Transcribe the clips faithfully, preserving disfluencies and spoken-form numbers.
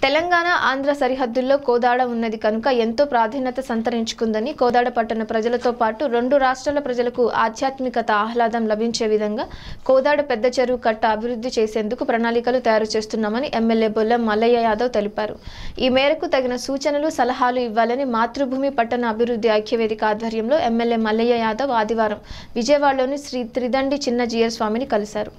తెలంగాణ ఆంధ్ర సరిహద్దుల్లో కోదాడ ఉన్నది కనుక ఎంతో ప్రాధాన్యత సంతరించుకుందని కోదాడ పట్టణ ప్రజలతో పాటు రెండు రాష్ట్రాల ప్రజలకు ఆధ్యాత్మికత ఆహ్లాదం లభించే విధంగా కోదాడ పెద్ద చెరువు కట్ట అభివృద్ధి చేసేందుకు ప్రణాళికలు తయారు చేస్తున్నామని ఎమ్మెల్యే బొల్లం మల్లయ్య యాదవ్ తెలిపారు. ఈ మేరకు తగిన సూచనలు సలహాలు ఇవ్వాలని మాతృభూమి పట్టణ అభివృద్ధి ఐక్యవేదిక ఆధ్వర్యంలో ఎమ్మెల్యే మల్లయ్య యాదవ్ ఆదివారం విజయవాడలోని శ్రీ త్రిదండి చిన్న జీయర్ స్వామిని కలిశారు.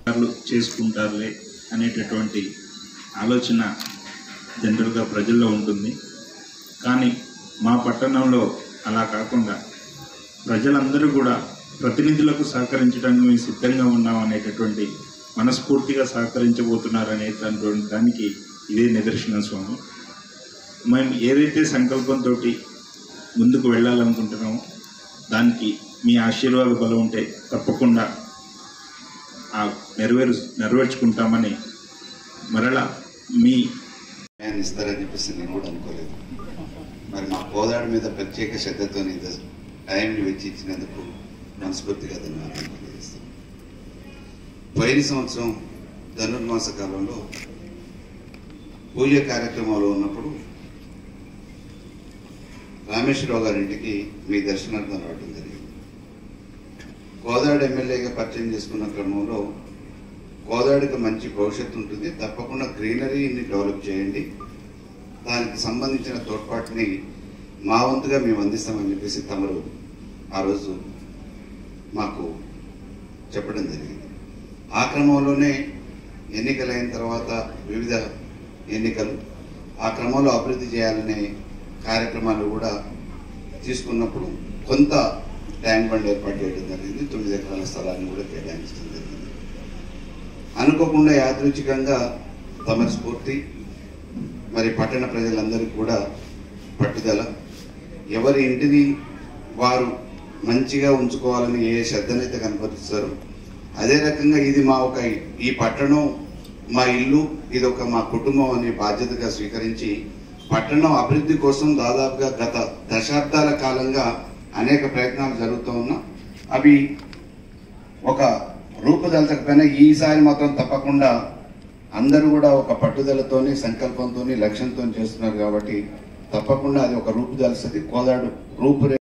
ఆలోచన జనరల్గా ప్రజల్లో ఉంటుంది. కానీ మా పట్టణంలో అలా కాకుండా ప్రజలందరూ కూడా ప్రతినిధులకు సహకరించడానికి మేము సిద్ధంగా ఉన్నాం అనేటటువంటి మనస్ఫూర్తిగా సహకరించబోతున్నారు అనేటటువంటి దానికి ఇదే నిదర్శనం స్వామి. మేము ఏదైతే సంకల్పంతో ముందుకు వెళ్ళాలనుకుంటున్నామో దానికి మీ ఆశీర్వాద బలం ఉంటే తప్పకుండా ఆ నెరవేరు నెరవేర్చుకుంటామని మరలా మీ ఇస్తారని చెప్పేసి నేను కూడా అనుకోలేదు. మరి మా కోదాడ మీద ప్రత్యేక శ్రద్ధతో టైంని వెచ్చించినందుకు మనస్ఫూర్తిగా ధన్యవాదాలు తెలియజేస్తాను. పోయిన సంవత్సరం ధనుర్మాస కాలంలో పూజ కార్యక్రమాలు ఉన్నప్పుడు రామేశ్వరరావు గారింటికి మీ దర్శనార్థం రావడం జరిగింది. కోదాడ ఎమ్మెల్యేగా పరిచయం చేసుకున్న క్రమంలో కోదాడికి మంచి భవిష్యత్తు ఉంటుంది, తప్పకుండా గ్రీనరీని డెవలప్ చేయండి, దానికి సంబంధించిన తోడ్పాటుని మా వంతుగా మేము అందిస్తామని చెప్పేసి తమరు ఆ రోజు మాకు చెప్పడం జరిగింది. ఆ క్రమంలోనే ఎన్నికలైన తర్వాత వివిధ ఎన్నికలు ఆ క్రమంలో అభివృద్ధి చేయాలనే కార్యక్రమాలు కూడా తీసుకున్నప్పుడు కొంత ట్యాంక్ బండ్ ఏర్పాటు చేయడం జరిగింది. తొమ్మిది ఎకరాల స్థలాన్ని కూడా కేటాయించడం జరిగింది. అనుకోకుండా యాదృచ్ఛికంగా తమ స్ఫూర్తి మరి పట్టణ ప్రజలందరికీ కూడా పట్టుదల, ఎవరి ఇంటిని వారు మంచిగా ఉంచుకోవాలని ఏ శ్రద్ధనైతే కనపరుస్తారో అదే రకంగా ఇది మా ఒక ఈ పట్టణం మా ఇల్లు, ఇది ఒక మా కుటుంబం అనే బాధ్యతగా స్వీకరించి పట్టణం అభివృద్ధి కోసం దాదాపుగా గత దశాబ్దాల కాలంగా అనేక ప్రయత్నాలు జరుగుతూ ఉన్నా అవి ఒక రూపుదాల్చకపోయినా ఈసారి మాత్రం తప్పకుండా అందరూ కూడా ఒక పట్టుదలతోని సంకల్పంతో లక్ష్యంతో చేస్తున్నారు కాబట్టి తప్పకుండా అది ఒక రూపుదాల్స్తుంది. కోదాడు రూపు